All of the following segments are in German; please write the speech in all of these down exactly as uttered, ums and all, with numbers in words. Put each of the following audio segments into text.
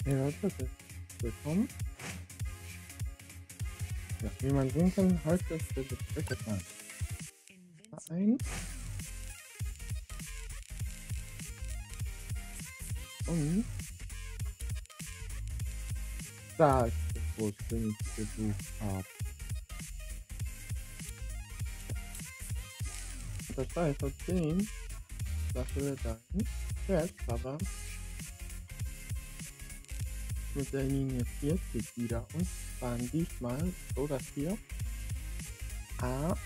Hey Leute, willkommen. Ja, wie man sehen kann, heute ist der Besprechungsplan ein. Und da ist es, wo ich den gesucht habe. Das heißt, aus dem lassen wir dann jetzt aber mit der Linie vierzig wieder und fahren diesmal so, dass wir A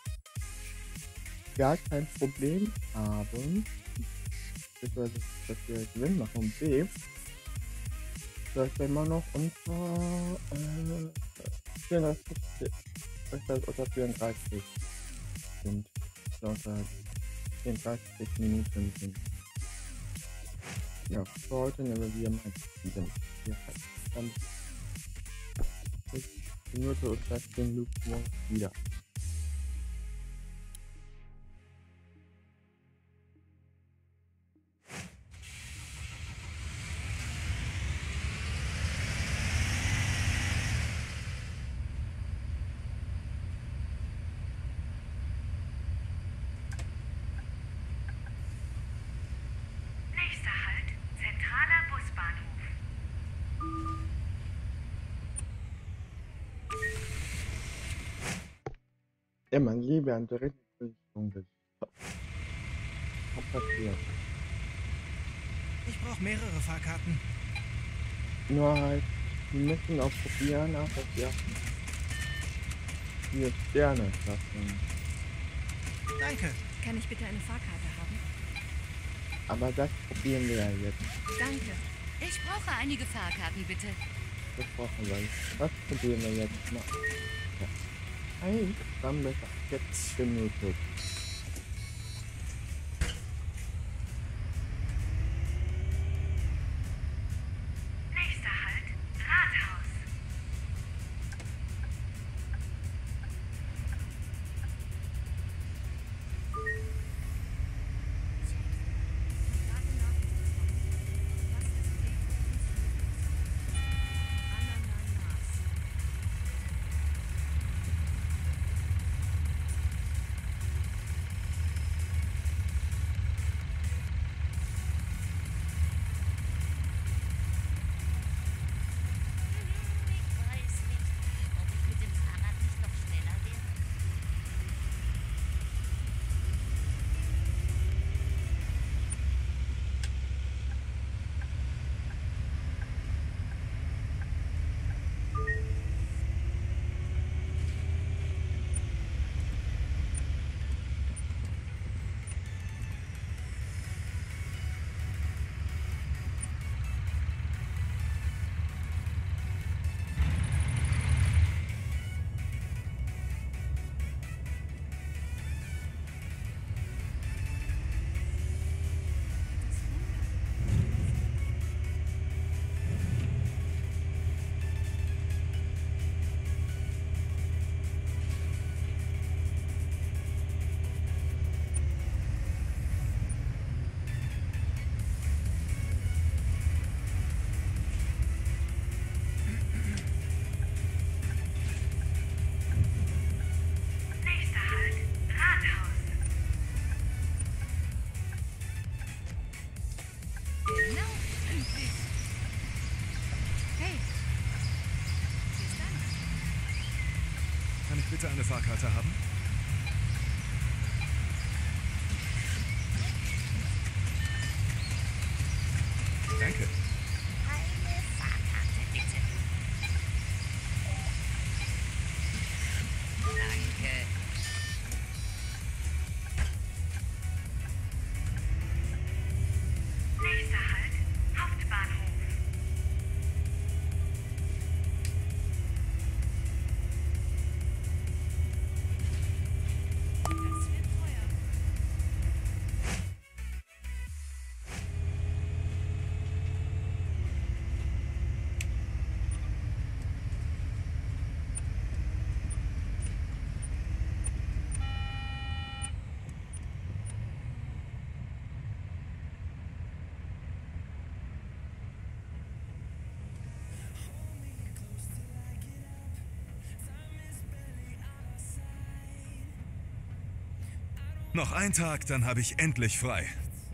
gar kein Problem haben, beziehungsweise dass wir Gewinn machen, und B dass wir immer noch unter äh, vierunddreißig, oder vierunddreißig sind, ja, unter vierunddreißig Minuten sind. Ja, für heute nehmen wir mal sieben. Ja, dann ist Minute und sechzehn Minuten wieder. Nächster Halt, zentraler Busbahnhof. Ja, mein Lieber, an der Richtung des passiert. Ich brauche mehrere Fahrkarten. Nur halt, wir müssen auch probieren, auch dass wir vier Sterne schaffen. Danke. Kann ich bitte eine Fahrkarte haben? Aber das probieren wir ja jetzt. Danke. Ich brauche einige Fahrkarten, bitte. Das brauchen wir. Das probieren wir jetzt mal. Ja. Hey, dann besser jetzt Minuten. Nächster Halt, Rathaus. Ich weiß nicht, ob ich mit dem Fahrrad nicht noch schneller werde. Nächster Halt, Rathaus. Genau, pünktlich. Hey, hier ist deiner. Kann ich bitte eine Fahrkarte haben? Danke. Eine Fahrkarte, bitte. Danke. Nächster Halt, Hauptbahnhof. Das wird teuer. Noch ein Tag, dann habe ich endlich frei.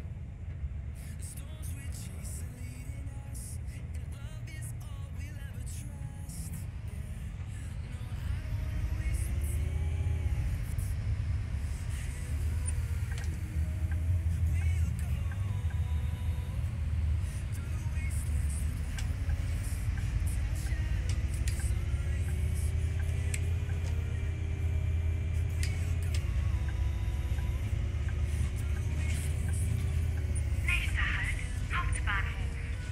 Nächster Halt, Hauptbahnhof.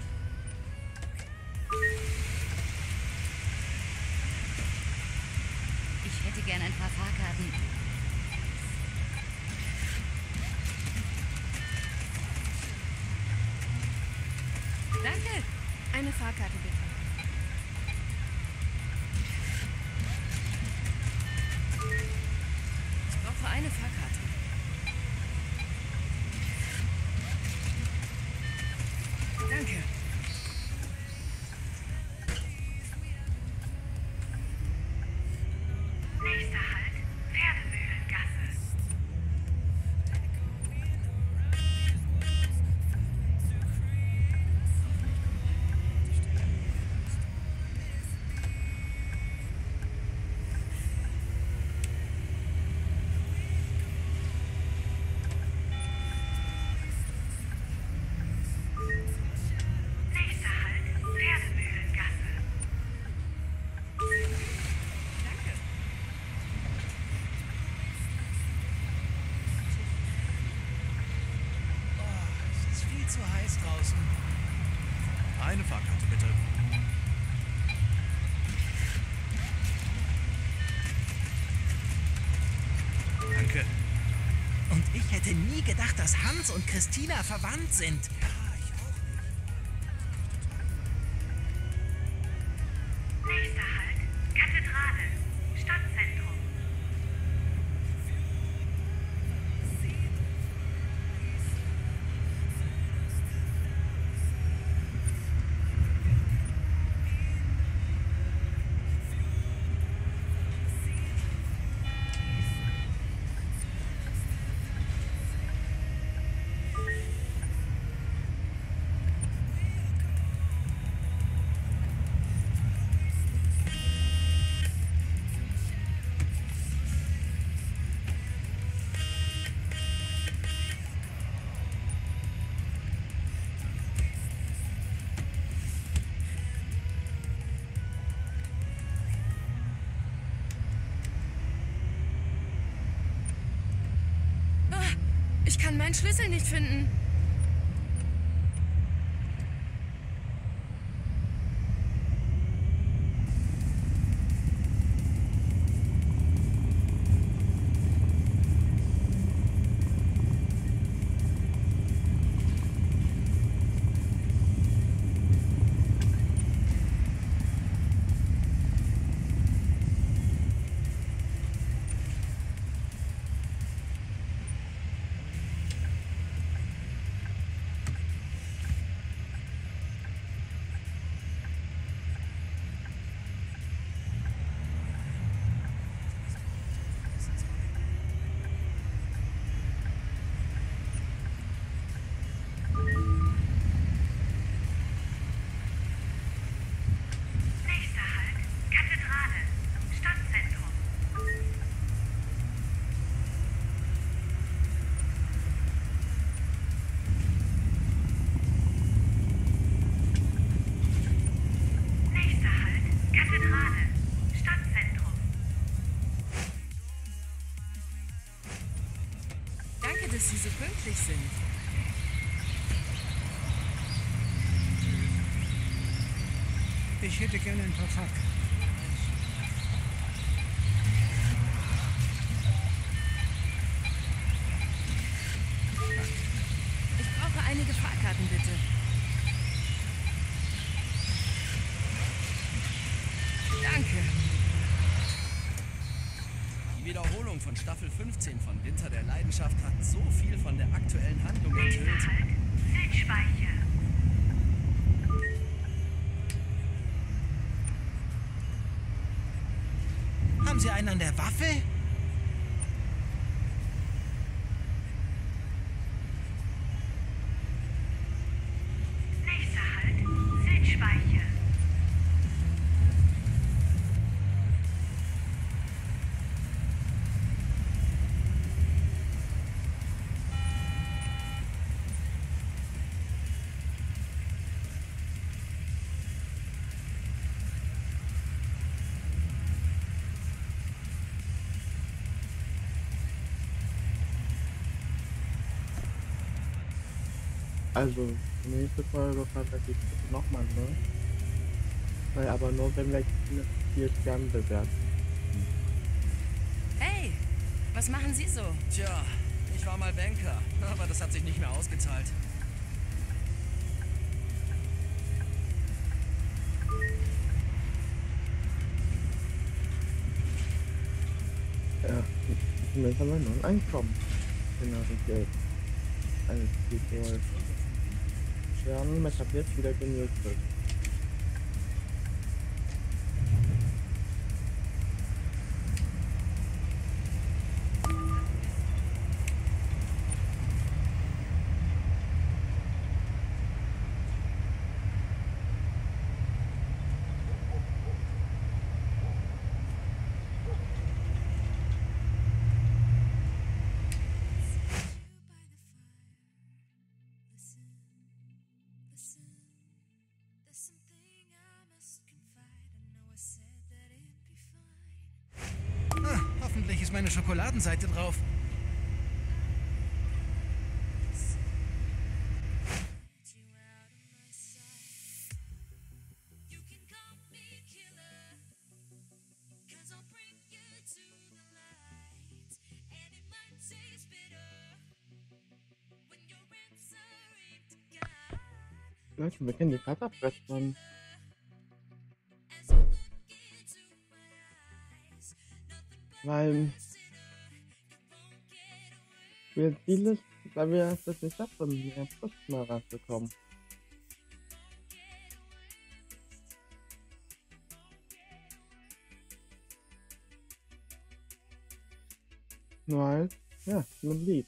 Ich hätte gern ein paar Fahrkarten. Danke. Eine Fahrkarte bitte. Ich brauche eine Fahrkarte. Danke. Nächster Halt, Pferdemühlengasse. Nächster Halt, Pferdemühlengasse. Danke. Es ist viel zu heiß draußen. Eine Fahrkarte bitte. Danke. Und ich hätte nie gedacht, dass Hans und Christina verwandt sind. Ja, ich auch nicht. Nächster Halt, Kathedrale, Stadtzentrum. Ah, ich kann meinen Schlüssel nicht finden. Nächster Halt, Kathedrale, Stadtzentrum. Nächster Halt, Kathedrale, Stadtzentrum. Danke, dass Sie so pünktlich sind. Ich hätte gerne ein paar Fahrkarten. Ich brauche einige Fahrkarten bitte. Danke. Die Wiederholung von Staffel fünfzehn von Winter der Leidenschaft hat so viel von der aktuellen Handlung Nächster enthüllt. Halt, Südspeicher. Haben Sie einen an der Waffe? Also, die nächste Folge verrate ich nochmal, ne? Weil aber nur, wenn wir vier, vier Sterne bewerten. Hey, was machen Sie so? Tja, ich war mal Banker, aber das hat sich nicht mehr ausgezahlt. Ja, zumindest haben wir noch ein Einkommen. Genau, das Geld. Alles gut, wohl. Ja, ich hab jetzt wieder genug. Ah, hoffentlich ist meine Schokoladenseite drauf. Leute, wir kennen die Vaterfressmann. Weil wir vieles, weil wir das nicht schaffen, mehr Frust mal ranzukommen. Nur halt, ja, man liebt.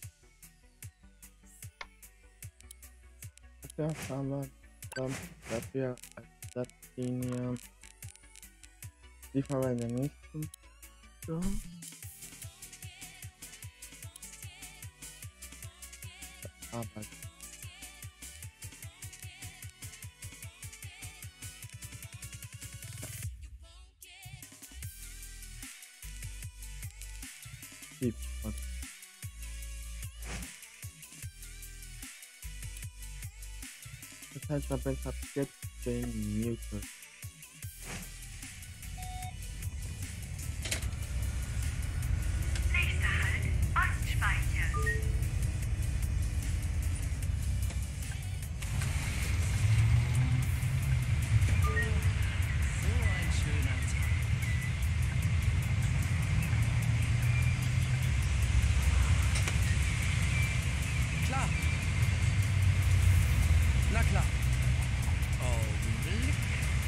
Dafür haben wir dann, dafür als Satzlinie die Farbe der nächsten. So. Arbeit. Lieb. Das heißt, aber ich hab jetzt den Muted. Nächster Halt, Ostspeicher. So ein schöner Tag. Klar. Na klar. Augenblick.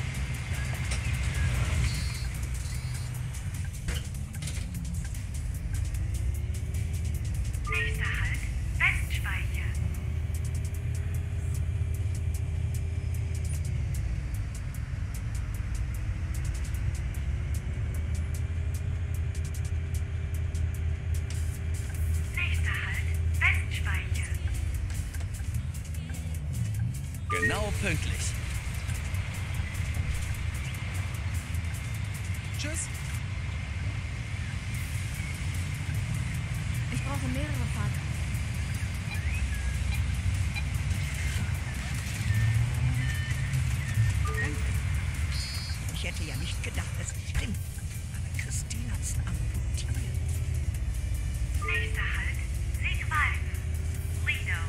Nächster Halt, Westspeicher. Nächster Halt, Westspeicher. Genau pünktlich. Tschüss. Ich brauche mehrere Fahrkarten. Ich hätte ja nicht gedacht, es stimmt. Aber Christine hat's amputiert. Nächster Halt, Siegwalden. Lido.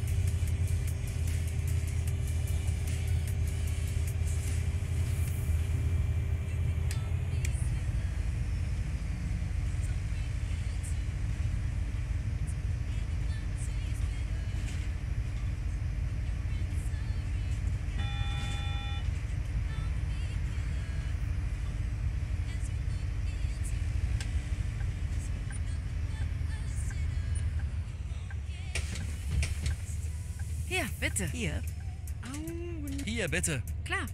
Hier, bitte. Hier. Hier, bitte. Klar.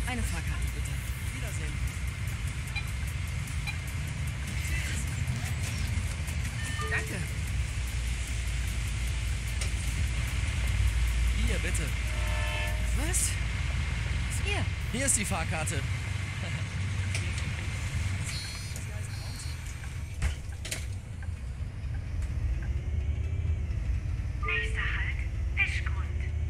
Eine Fahrkarte, bitte. Wiedersehen. Danke. Hier, bitte. Was? Hier. Hier ist die Fahrkarte. Nächster Halt, Fischgrund.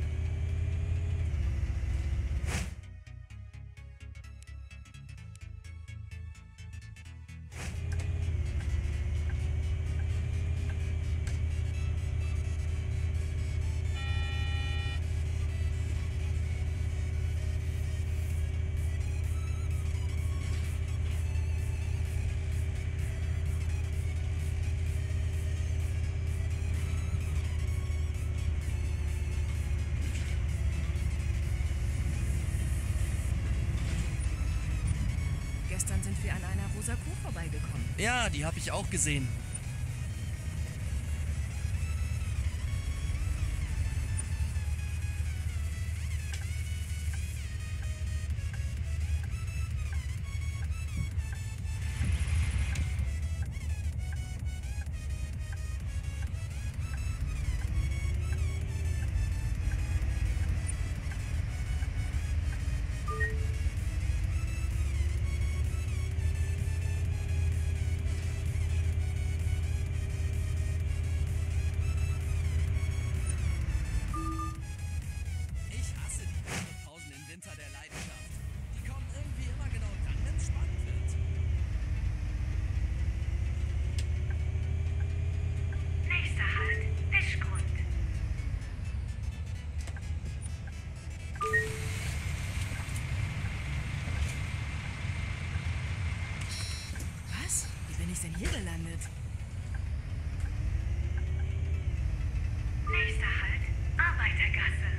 Gestern sind wir an einer rosa Kuh vorbeigekommen. Ja, die habe ich auch gesehen. Ich hasse die Pausen im Winter der Leidenschaft. Die kommen irgendwie immer genau dann, wenn es spannend wird. Nächster Halt, Fischgrund. Was? Wie bin ich denn hier gelandet? Nächster Halt, Arbeitergasse.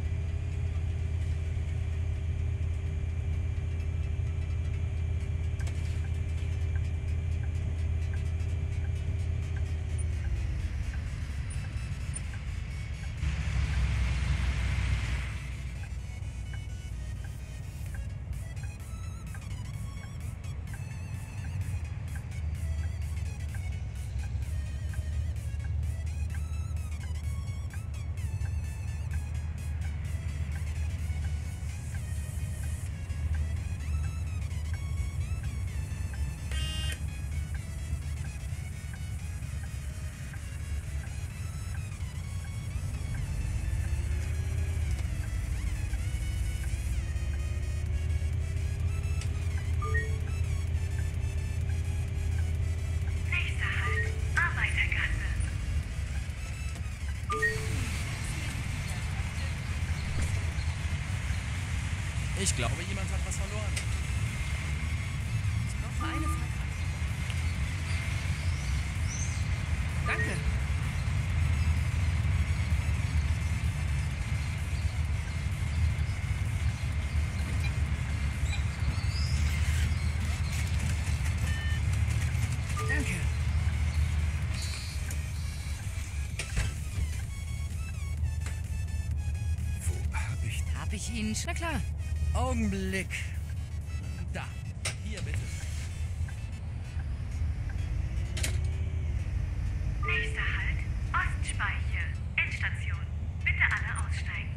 Nächster Halt, Arbeitergasse. Ich glaube, jemand hat was verloren. Ich brauche eine Fahrkarte. Danke. Danke. Wo hab ich... Hab ich Ihnen... Na klar. Augenblick. Da. Hier, bitte. Nächster Halt, Ostspeiche. Endstation. Bitte alle aussteigen.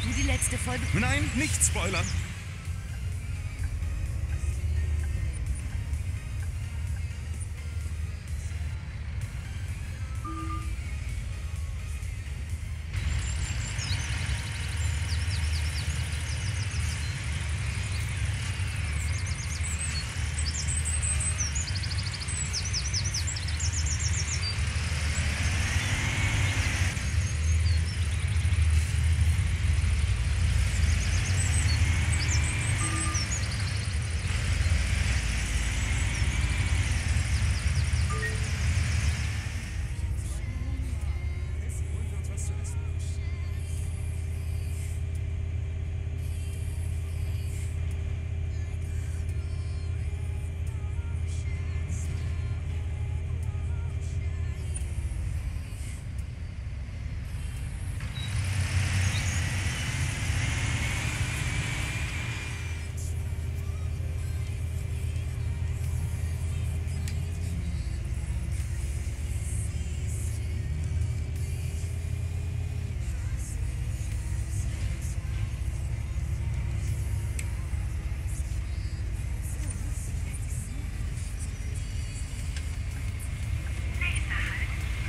du die letzte Folge? Nein, nicht spoilern. Holen wir uns was zu essen. Nächster Halt.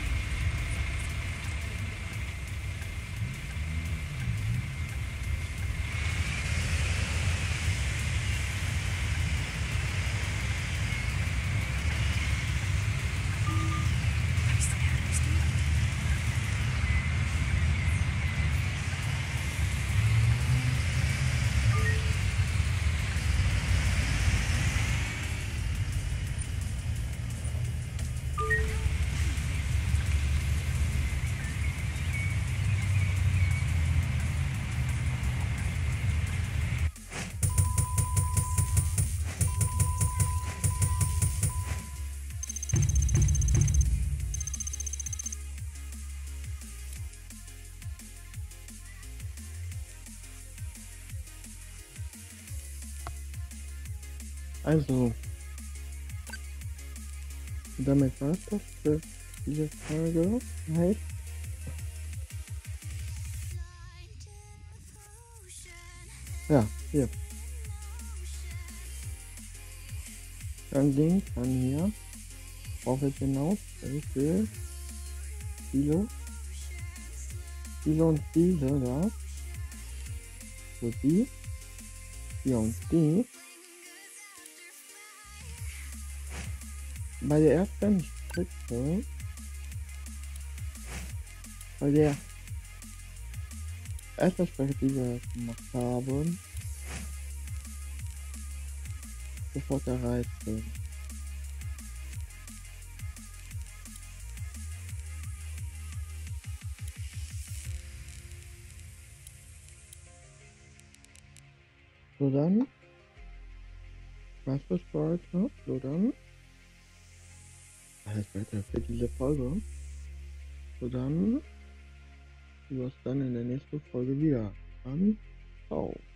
Also, damit war es das für diese Folge. Heißt, ja, hier. Dann Ding kann hier auf jetzt hinaus, ich will viele, viele und diese da. So die, die und die. Bei der ersten Spitze, bei der ersten Spitze, die wir gemacht haben, sofort erreicht sind. So dann, was für heute? So dann. Alles weiter für diese Folge. So dann, wir uns dann in der nächsten Folge wieder an. Ciao.